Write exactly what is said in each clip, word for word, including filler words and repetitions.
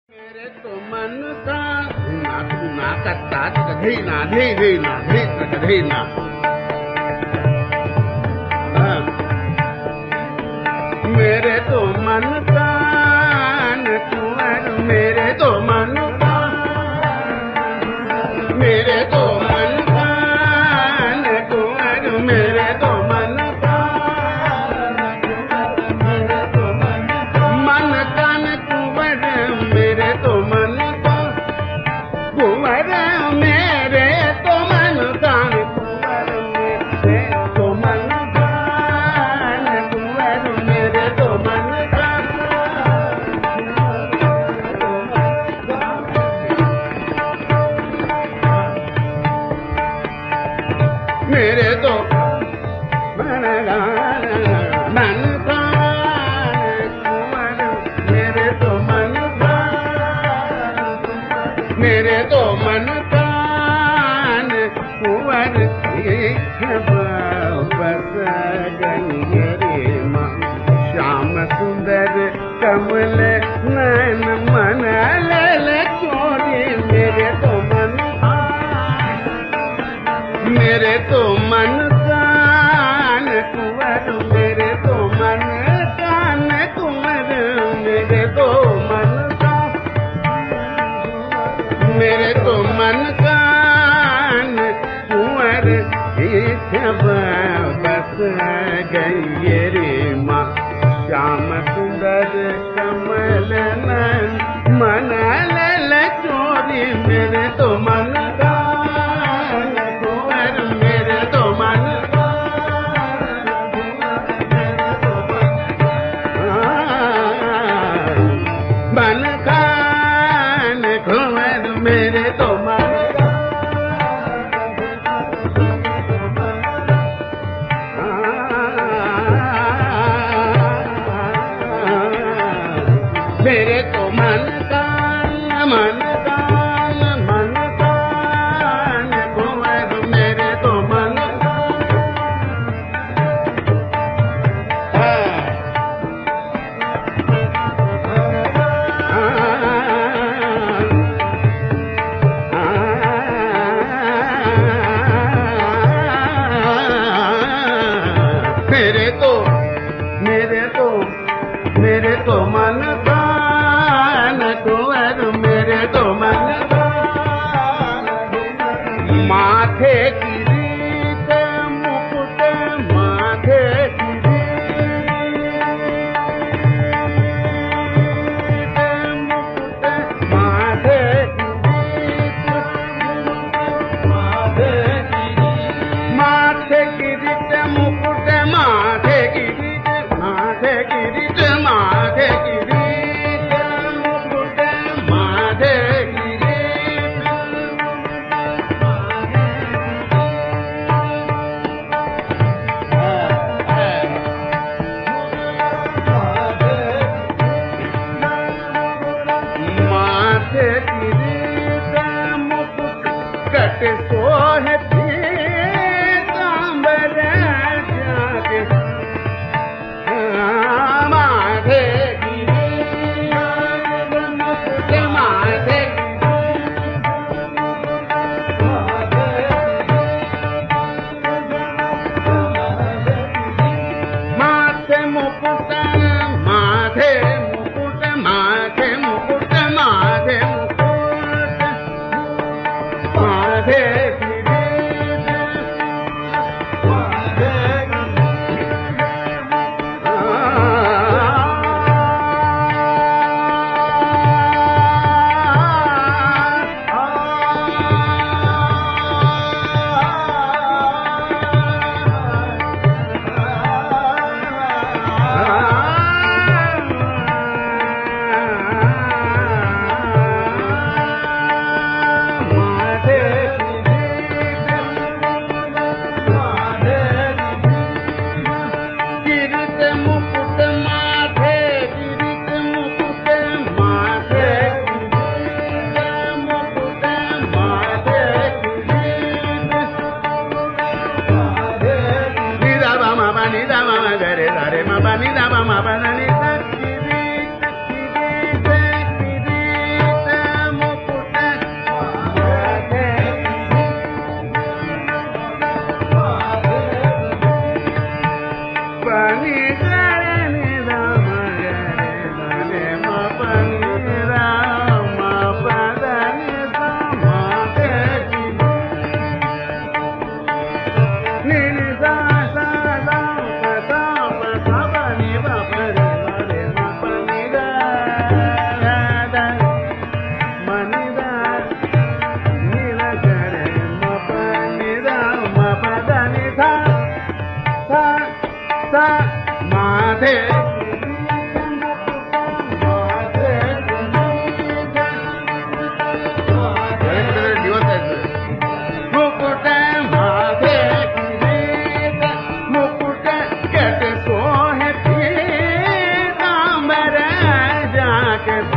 मेरे तो मन का ना तू ना करता कधी ना धी धी ना धी कधी ना मेरे तो मन का न कुंवर मेरे तो मन का मेरे तो मन का न कुंवर मेरे तो मन का मेरे तो मन का मन का न कुंवर मेरे तो मन का कुंवर मेरे तो मन का कुंवर मेरे तो मन का कुंवर मेरे तो मन का मेरे तो मन का मन का कुंवर मेरे तो मन का मेरे तो मन कान कुंवर बस गई रे माँ श्याम सुंदर कमल नैन मन लल चोरी मेरे तो मन मेरे तो मन कान कुंवर मेरे तो मन कान कुंवर मेरे तो मन मेरे तो मन कान कुंवर बस गई रे माँ श्याम सुंदर कमल नैन मन लल चोरी मेरे तो मन कान कुंवर मेरे तो मन मन कान कुंवर मेरे तो मन मेरे तो मन कान मन कान मन कान कुंवर मेरे तो मन मेरे तो मेरे तो मेरे तो मन कान कुंवर मेरे तो मन माथे किरीट मुकुट माथे किरीट मुकुट माथे किरीट माथे किरीट माथे किरीट मुकुट माथे किरीट माथे किरीट माथे किरीट मुकुट माथे किरीट माथे किरीट मुकुट कट सोहे पीतांबर जाके माथे किरीट मुकुट माथे माथे मुकुट माथे मुकुट माथे मुकुट माथे मुकुट माथे किरीट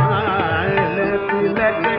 लाल तिलक